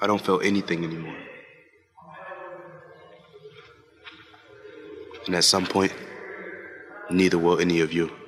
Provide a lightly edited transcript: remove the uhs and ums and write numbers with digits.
I don't feel anything anymore. And at some point, neither will any of you.